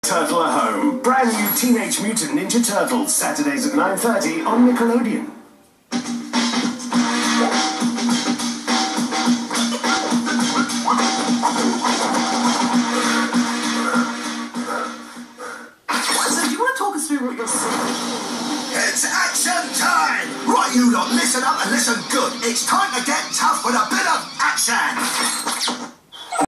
Turtle at Home. Brand new Teenage Mutant Ninja Turtles. Saturdays at 9:30 on Nickelodeon. So do you want to talk us through what you're seeing? It's action time! Right, you lot, listen up and listen good. It's time to get tough with a bit of action!